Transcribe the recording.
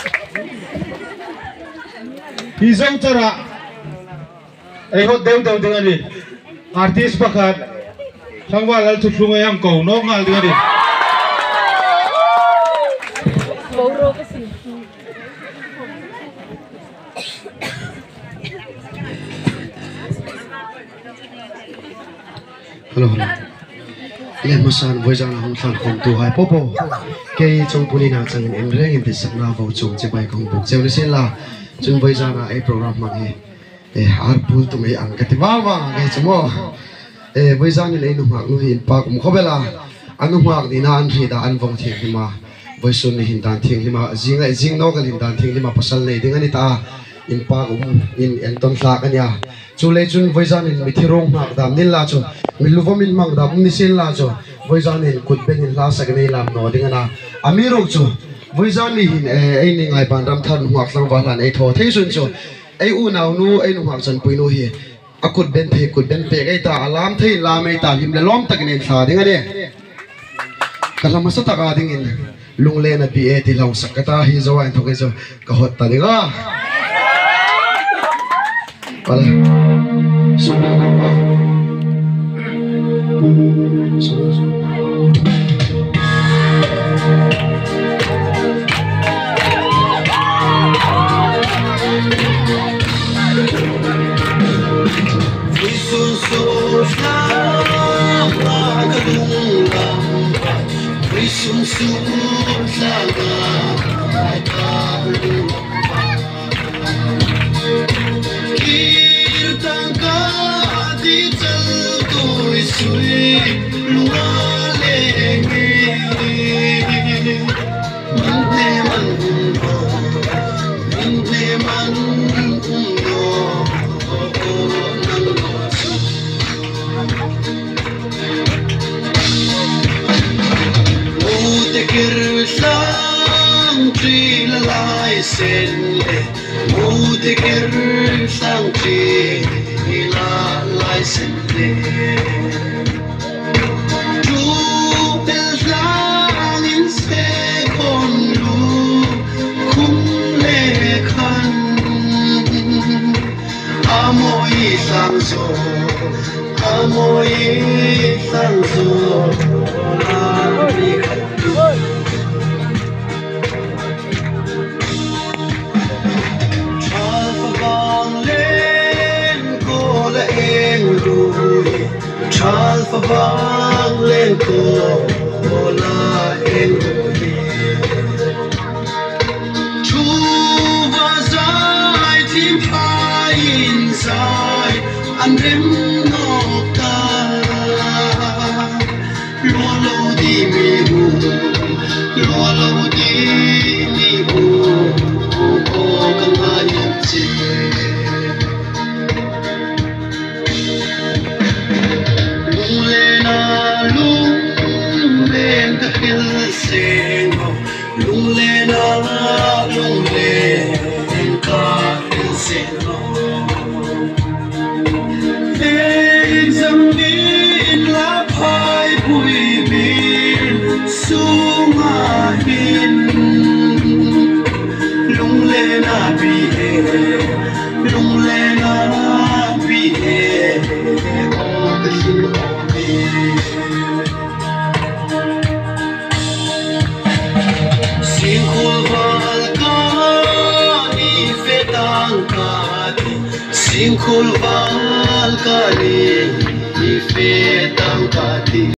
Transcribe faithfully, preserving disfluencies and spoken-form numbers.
Hizong cara ai hot deu deu dengan ni artis pakat Khawzawl al thuslung yang kau no ngal dengan ni hello hello le masan voijan hong than khom tu hai popo ke chong pulina chang in reng in tisak na vo chung che bai khong buk cheu sen la chung voijan a program mang he e har pul tu mai ang kati wa wa nge chmo e voijan le nu mak nu hin pa kum khobela anu mak ni na an ri da an vong thing hi ma voisun ni hin dan thing hi ma jinga jing no gal hin dan thing hi ma pasal nei ding ani ta in pa kum in en ton tla kan ya chu le chun voijan in mi thirong mak dam nin la chu mi luvomin mang dam ni sin la chu voijan in kut ben in la sak nei lam no ding ana amiro chu voijan ni hin e ai ni ngai ban ram than huak sang wa lan ei tho thei sun chu ai u naw nu ai nu huak chan pui nu hi akut ben the kut ben pe ai ta alam thei la mai ta him le lom tak nen tha ding ani kalam sa ta ga ding in lunglena pi e ti long sakata hi zawa in thoke chu ka hot ta dinga Wala. So, so, so. Lunglena, Lunglena, Khawzawl kali ifetang kati